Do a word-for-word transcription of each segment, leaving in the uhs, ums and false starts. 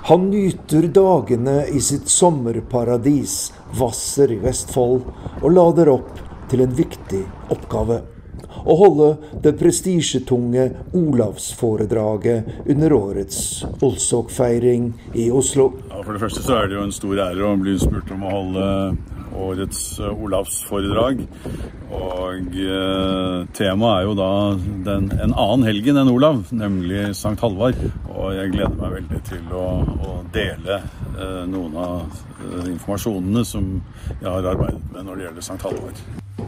Han nyter dagene i sitt sommerparadis, Hvasser i Vestfold, og lader opp til en viktig oppgave. Å holde det prestisjetunge Olavsforedraget under årets Olsok-feiring i Oslo. Ja, for det første så er det jo en stor ære å bli spurt om å holde årets Olavsforedrag. Og eh, temaet er jo da den, en annen helgen enn Olav, nemlig Sankt Halvard. Og jeg gleder meg veldig til å, å dele eh, noen av eh, informasjonene som jeg har arbeidet med når det gjelder Sankt Halvard.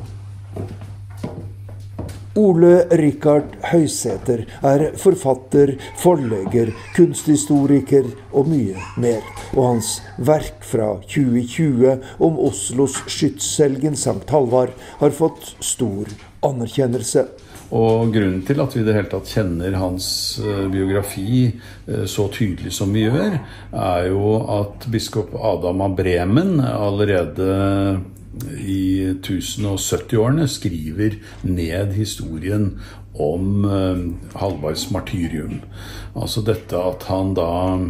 Ole Rikard Høysæter er forfatter, forlegger, kunsthistoriker og mye mer. Og hans verk fra tjue tjue om Oslos skytshelgen Sankt Halvard har fått stor anerkjennelse. Og grunnen til at vi i det hele tatt kjenner hans biografi så tydelig som vi gjør, er jo at biskop Adam av Bremen allerede i tusen og sytti-årene skriver ned historien om uh, Halvards martyrium. Altså dette at han da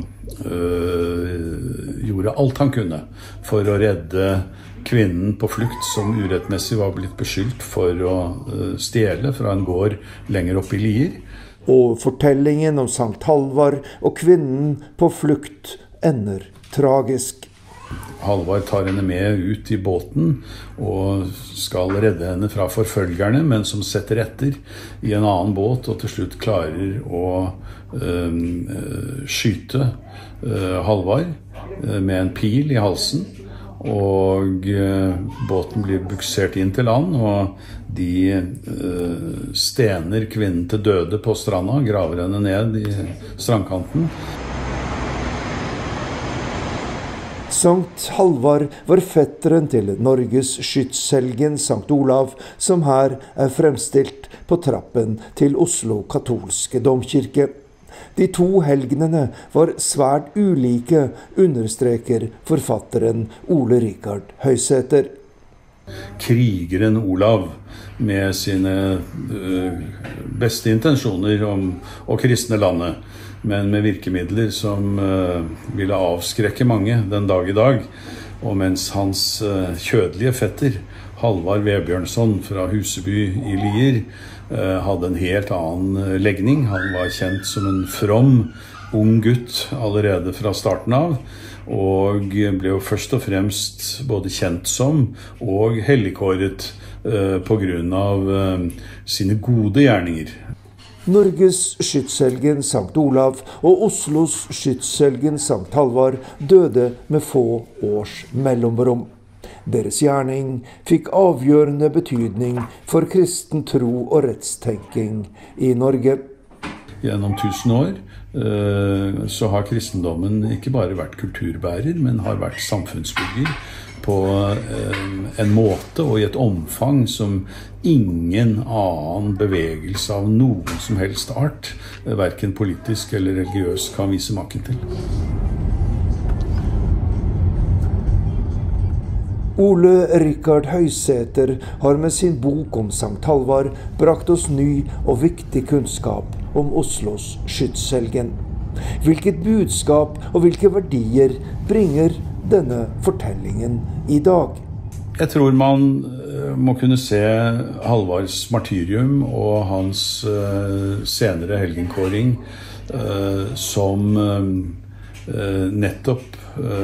uh, gjorde alt han kunne for å redde kvinnen på flukt som urettmessig var blitt beskyldt for å uh, stjele fra en gård lenger opp i Lier. Og fortellingen om Sankt Halvard og kvinnen på flukt ender tragisk. Halvard tar henne med ut i båten og skal redde henne fra forfølgerne, men som setter etter i en annen båt og til slutt klarer å øh, skyte øh, Halvard øh, med en pil i halsen. Og øh, båten blir buksert inn til land, og de øh, stener kvinnen til døde på stranda, graver henne ned i strandkanten. Sankt Halvard var fetteren til Norges skytshelgen Sankt Olav, som her er fremstilt på trappen til Oslo katolske domkirke. De to helgenene var svært ulike, understreker forfatteren Ole Rikard Høysæter. Krigeren Olav med sine uh, beste intensjoner om å kristne landet, men med virkemidler som uh, ville avskrekke mange den dag i dag. Og mens hans uh, kjødelige fetter, Halvard Vebjørnson fra Huseby i Lier, uh, hadde en helt annen legning. Han var kjent som en from, ung gutt allerede fra starten av, og ble jo først og fremst både kjent som og helligkåret uh, på grunn av uh, sine gode gjerninger. Norges skytshelgen Sankt Olav og Oslos skytshelgen Sankt Halvard døde med få års mellomrom. Deres gjerning fikk avgjørende betydning for kristen tro og rettstenking i Norge. Gjennom tusen år så har kristendommen ikke bare vært kulturbærer, men har vært samfunnsbygger på en måte og i et omfang som ingen annen bevegelse av noen som helst art, hverken politisk eller religiøs, kan vise maken til. Ole Rikard Høysæter har med sin bok om Sankt Halvard brakt oss ny og viktig kunnskap om Oslos skytshelgen. Hvilket budskap og hvilke verdier bringer denne fortellingen i dag? Jeg tror man må kunne se Halvards martyrium og hans senere helgenkåring som nettopp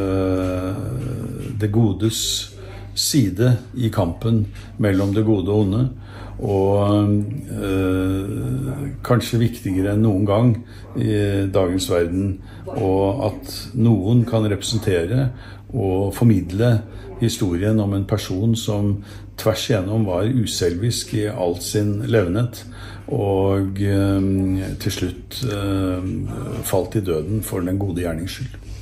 det godes side i kampen mellom det gode og onde, og øh, kanskje viktigere enn noen gang i dagens verden, og at noen kan representere og formidle historien om en person som tvers igjennom var uselvisk i alt sin levnet, og øh, til slutt øh, falt i døden for den gode gjernings skyld.